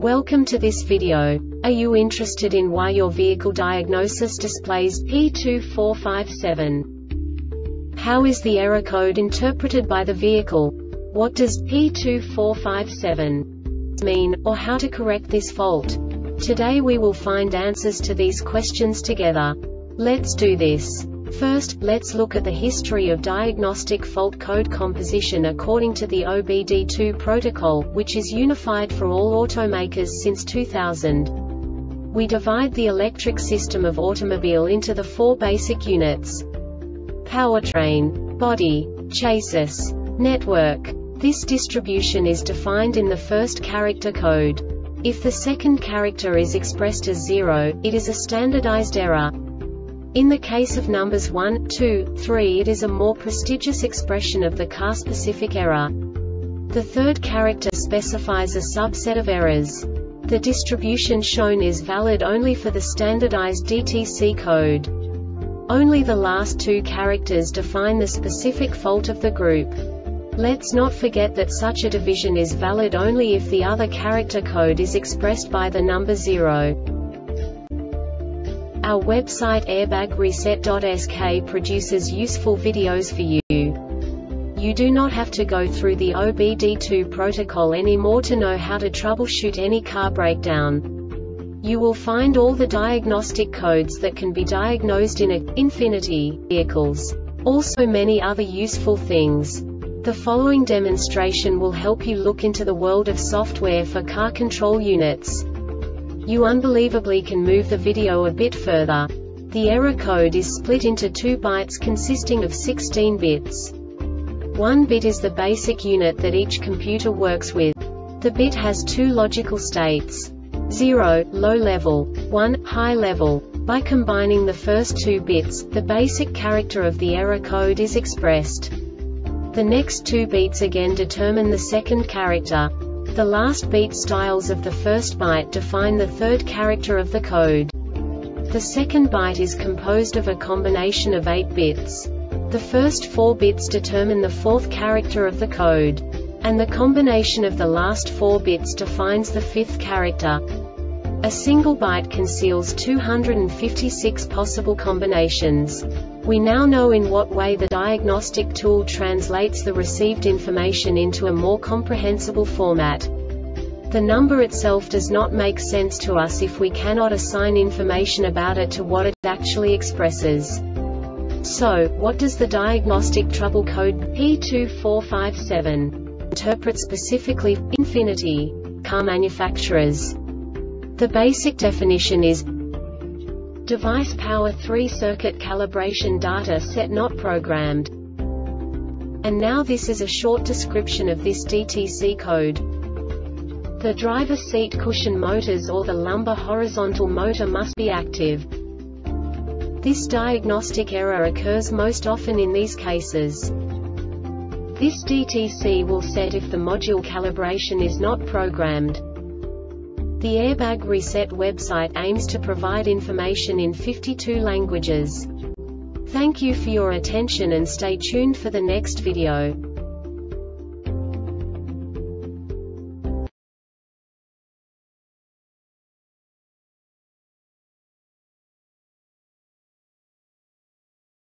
Welcome to this video. Are you interested in why your vehicle diagnosis displays P2457? How is the error code interpreted by the vehicle? What does P2457 mean, or how to correct this fault? Today we will find answers to these questions together. Let's do this. First, let's look at the history of diagnostic fault code composition according to the OBD2 protocol, which is unified for all automakers since 2000. We divide the electric system of automobile into the four basic units: powertrain, body, chassis, network. This distribution is defined in the first character code. If the second character is expressed as 0, it is a standardized error. In the case of numbers 1, 2, 3, it is a more prestigious expression of the car-specific error. The third character specifies a subset of errors. The distribution shown is valid only for the standardized DTC code. Only the last two characters define the specific fault of the group. Let's not forget that such a division is valid only if the other character code is expressed by the number 0. Our website airbagreset.sk produces useful videos for you. You do not have to go through the OBD2 protocol anymore to know how to troubleshoot any car breakdown. You will find all the diagnostic codes that can be diagnosed in Infiniti vehicles. Also many other useful things. The following demonstration will help you look into the world of software for car control units. You unbelievably can move the video a bit further. The error code is split into 2 bytes consisting of 16 bits. 1 bit is the basic unit that each computer works with. The bit has 2 logical states: 0, low level, 1, high level. By combining the first 2 bits, the basic character of the error code is expressed. The next 2 beats again determine the second character. The last beat styles of the first byte define the third character of the code. The second byte is composed of a combination of 8 bits. The first 4 bits determine the fourth character of the code. And the combination of the last 4 bits defines the fifth character. A single byte conceals 256 possible combinations. We now know in what way the diagnostic tool translates the received information into a more comprehensible format. The number itself does not make sense to us if we cannot assign information about it to what it actually expresses. So, what does the diagnostic trouble code P2457 interpret specifically for Infiniti car manufacturers? The basic definition is device power 3 circuit calibration data set not programmed. And now this is a short description of this DTC code. The driver seat cushion motors or the lumbar horizontal motor must be active. This diagnostic error occurs most often in these cases. This DTC will set if the module calibration is not programmed. The Airbag Reset website aims to provide information in 52 languages. Thank you for your attention and stay tuned for the next video.